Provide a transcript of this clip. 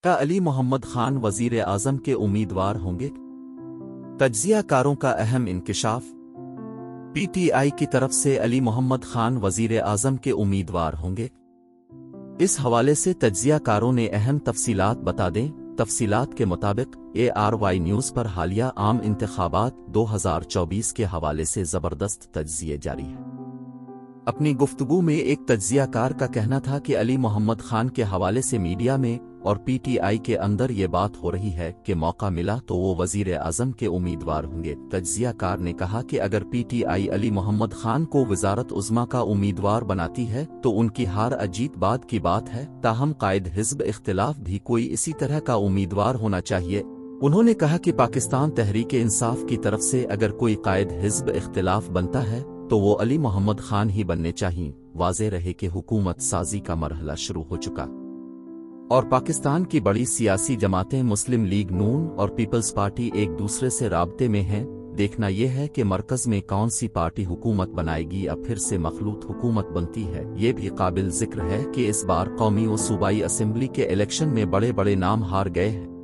کا علی محمد خان وزیر اعظم کے امیدوار ہوں گے؟ تجزیہ کاروں کا اہم انکشاف۔ پی ٹی آئی کی طرف سے علی محمد خان وزیر اعظم کے امیدوار ہوں گے؟ اس حوالے سے تجزیہ کاروں نے اہم تفصیلات بتا دیں۔ تفصیلات کے مطابق ARY نیوز پر حالیہ عام انتخابات 2024 کے حوالے سے زبردست تجزیے جاری ہیں۔ اپنی گفتگو میں ایک تجزیہ کار کا کہنا تھا کہ علی محمد خان کے حوالے سے میڈیا میں اور پی ٹی آئی کے اندر یہ بات ہو رہی ہے کہ موقع ملا تو وہ وزیر اعظم کے امیدوار ہوں گے۔ تجزیہ کار نے کہا کہ اگر پی ٹی آئی علی محمد خان کو وزارت عظمیٰ کا امیدوار بناتی ہے تو ان کی ہار عجیب بات کی بات ہے، تاہم قائد حزب اختلاف بھی کوئی اسی طرح کا امیدوار ہونا چاہیے۔ انہوں نے کہا کہ پاکستان تحریک انصاف کی طرف سے اگر کوئی قائد حزب اختلاف بنتا ہے تو وہ علی محمد خان ہی بننے چاہئیں۔ واضح رہے کہ حکومت سازی کا مرحلہ شروع ہو چکا اور پاکستان کی بڑی سیاسی جماعتیں مسلم لیگ نون اور پیپلز پارٹی ایک دوسرے سے رابطے میں ہیں۔ دیکھنا یہ ہے کہ مرکز میں کون سی پارٹی حکومت بنائے گی یا پھر سے مخلوط حکومت بنتی ہے۔ یہ بھی قابل ذکر ہے کہ اس بار قومی و صوبائی اسمبلی کے الیکشن میں بڑے بڑے نام ہار گئے ہیں۔